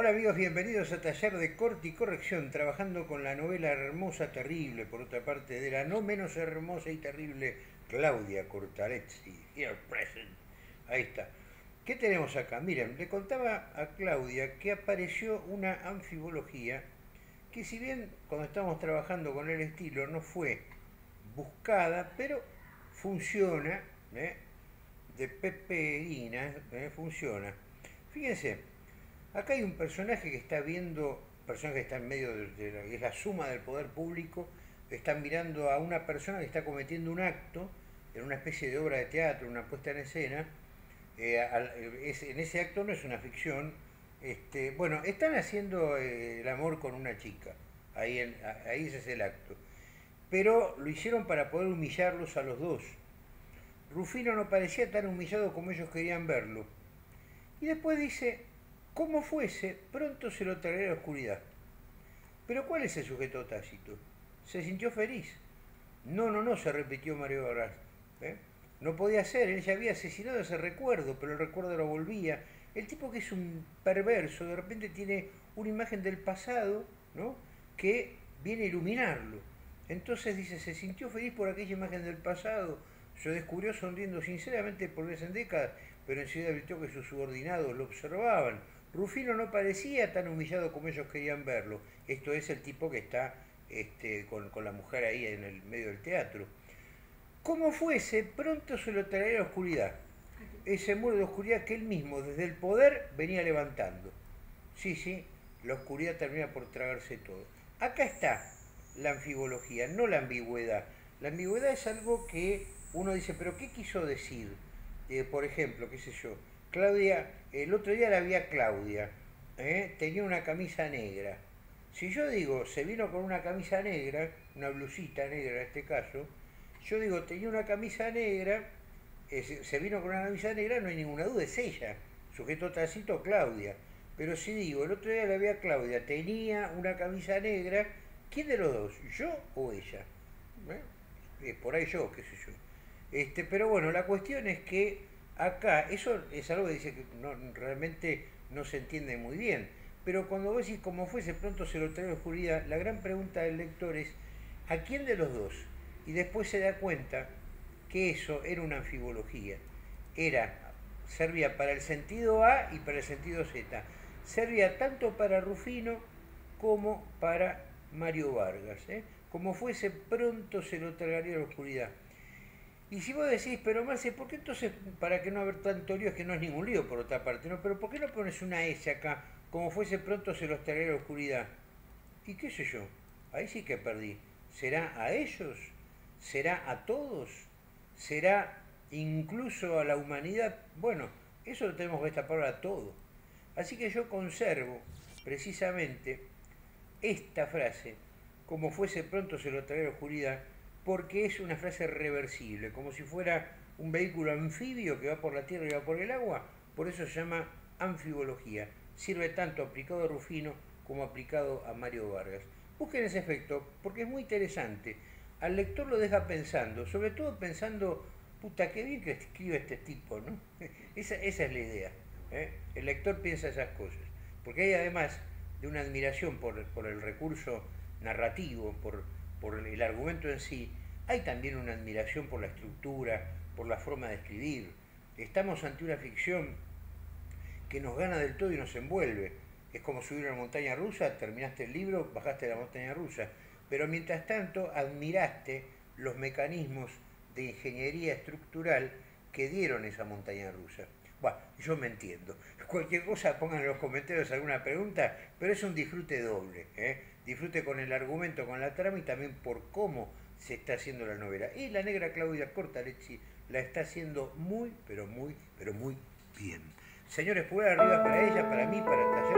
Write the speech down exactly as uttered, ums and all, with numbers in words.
Hola amigos, bienvenidos a Taller de Corte y Corrección, trabajando con la novela hermosa, terrible, por otra parte, de la no menos hermosa y terrible Claudia Cortalezzi, here present. Ahí está. ¿Qué tenemos acá? Miren, le contaba a Claudia que apareció una anfibología que, si bien cuando estamos trabajando con el estilo no fue buscada, pero funciona, ¿eh? De Peperina, ¿eh? Funciona. Fíjense, acá hay un personaje que está viendo, personaje que está en medio de, de la, es la suma del poder público, está mirando a una persona que está cometiendo un acto en una especie de obra de teatro, una puesta en escena. Eh, al, es, en ese acto no es una ficción. Este, bueno, están haciendo eh, el amor con una chica, ahí, en, ahí ese es el acto. Pero lo hicieron para poder humillarlos a los dos. Rufino no parecía tan humillado como ellos querían verlo. Y después dice, como fuese, pronto se lo traerá a la oscuridad. Pero ¿cuál es el sujeto tácito? Se sintió feliz. No, no, no, se repitió Mario Vargas. ¿Eh? No podía ser, él ya había asesinado ese recuerdo, pero el recuerdo lo volvía. El tipo que es un perverso, de repente tiene una imagen del pasado, ¿no? Que viene a iluminarlo. Entonces dice, se sintió feliz por aquella imagen del pasado, se descubrió sonriendo sinceramente por vez en décadas, pero enseguida advirtió que sus subordinados lo observaban. Rufino no parecía tan humillado como ellos querían verlo. Esto es el tipo que está este, con, con la mujer ahí en el medio del teatro. Como fuese, pronto se lo traerá la oscuridad. Ese muro de oscuridad que él mismo, desde el poder, venía levantando. Sí, sí, la oscuridad termina por tragarse todo. Acá está la anfibología, no la ambigüedad. La ambigüedad es algo que uno dice, pero ¿qué quiso decir? Eh, por ejemplo, qué sé yo, Claudia, el otro día la vi a Claudia, ¿eh? Tenía una camisa negra. Si yo digo, se vino con una camisa negra, una blusita negra en este caso, yo digo, tenía una camisa negra, eh, se vino con una camisa negra, no hay ninguna duda, es ella, sujeto tácito Claudia. Pero si digo, el otro día la vi a Claudia, tenía una camisa negra, ¿quién de los dos? ¿Yo o ella? ¿Eh? Eh, por ahí yo, qué sé yo. Este, pero bueno, la cuestión es que acá, eso es algo que dice que no, realmente no se entiende muy bien. Pero cuando vos decís como fuese, pronto se lo trae a la oscuridad, la gran pregunta del lector es, ¿a quién de los dos? Y después se da cuenta que eso era una anfibología. Era, servía para el sentido A y para el sentido Z. Servía tanto para Rufino como para Mario Vargas. ¿eh? Como fuese, pronto se lo tragaría a la oscuridad. Y si vos decís, pero Marce, ¿por qué entonces, para que no haber tanto lío, es que no es ningún lío por otra parte, ¿no? Pero ¿por qué no pones una S acá, como fuese pronto se los traería a la oscuridad? Y qué sé yo, ahí sí que perdí. ¿Será a ellos? ¿Será a todos? ¿Será incluso a la humanidad? Bueno, eso lo tenemos que destapar a todo. Así que yo conservo precisamente esta frase, como fuese pronto se lo traerá a la oscuridad, porque es una frase reversible, como si fuera un vehículo anfibio que va por la tierra y va por el agua, por eso se llama anfibología. Sirve tanto aplicado a Rufino como aplicado a Mario Vargas. Busquen ese efecto porque es muy interesante. Al lector lo deja pensando, sobre todo pensando, puta, qué bien que escribe este tipo, ¿no? Esa, esa es la idea. ¿eh? El lector piensa esas cosas. Porque hay además de una admiración por, por el recurso narrativo, por, por el argumento en sí, hay también una admiración por la estructura, por la forma de escribir. Estamos ante una ficción que nos gana del todo y nos envuelve. Es como subir una montaña rusa, terminaste el libro, bajaste de la montaña rusa. Pero mientras tanto admiraste los mecanismos de ingeniería estructural que dieron esa montaña rusa. Bueno, yo me entiendo. Cualquier cosa pongan en los comentarios alguna pregunta, pero es un disfrute doble. ¿eh? Disfrute con el argumento, con la trama y también por cómo se está haciendo la novela. Y la negra Claudia Cortalezzi la está haciendo muy, pero muy, pero muy bien. Señores, pulgar arriba para ella, para mí, para el taller.